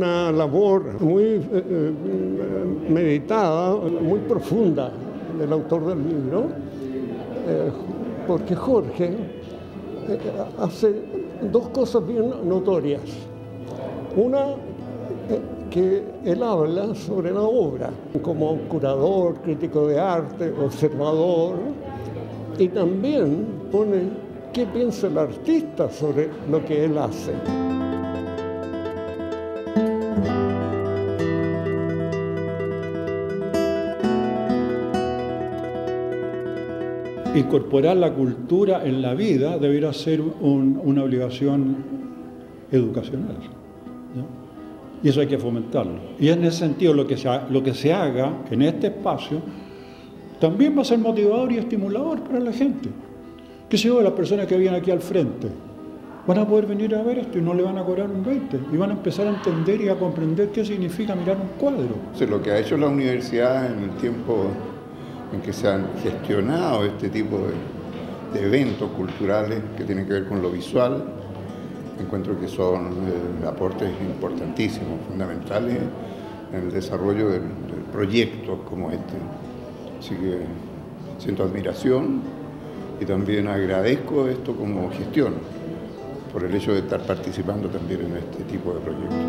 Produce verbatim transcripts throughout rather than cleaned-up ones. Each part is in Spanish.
una labor muy eh, eh, meditada, muy profunda del autor del libro, eh, porque Jorge eh, hace dos cosas bien notorias. Una, eh, que él habla sobre la obra como curador, crítico de arte, observador, y también pone qué piensa el artista sobre lo que él hace. Incorporar la cultura en la vida debería ser un, una obligación educacional, ¿no? Y eso hay que fomentarlo. Y en ese sentido lo que, se, lo que se haga en este espacio también va a ser motivador y estimulador para la gente. ¿Qué sé yo? Las personas que vienen aquí al frente van a poder venir a ver esto y no le van a cobrar un veinte, y van a empezar a entender y a comprender qué significa mirar un cuadro. O sea, lo que ha hecho la universidad en el tiempo en que se han gestionado este tipo de, de eventos culturales que tienen que ver con lo visual, encuentro que son eh, aportes importantísimos, fundamentales en el desarrollo de, de proyectos como este. Así que siento admiración y también agradezco esto como gestión, por el hecho de estar participando también en este tipo de proyectos.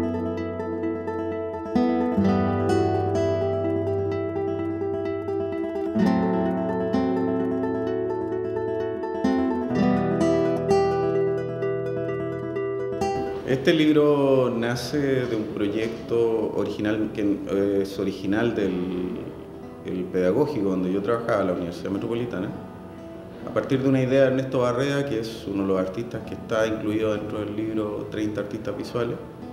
Este libro nace de un proyecto original que es original del el pedagógico donde yo trabajaba, la Universidad Metropolitana, a partir de una idea de Ernesto Barrea, que es uno de los artistas que está incluido dentro del libro treinta artistas visuales.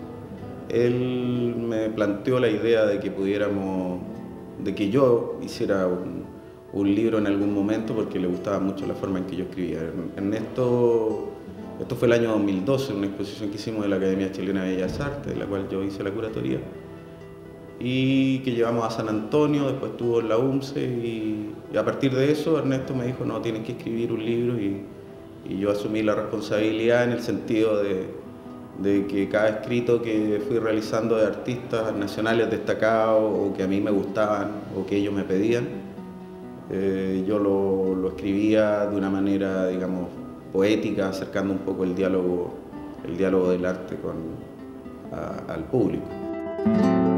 Él me planteó la idea de que pudiéramos, de que yo hiciera un, un libro en algún momento porque le gustaba mucho la forma en que yo escribía. Ernesto Esto fue el año dos mil doce, una exposición que hicimos de la Academia Chilena de Bellas Artes, de la cual yo hice la curatoría, y que llevamos a San Antonio, después estuvo en la U M C E, y, y a partir de eso Ernesto me dijo, no, tienes que escribir un libro, y, y yo asumí la responsabilidad en el sentido de, de que cada escrito que fui realizando de artistas nacionales destacados, o que a mí me gustaban, o que ellos me pedían, eh, yo lo, lo escribía de una manera, digamos, poética, acercando un poco el diálogo, el diálogo del arte con, a, al público.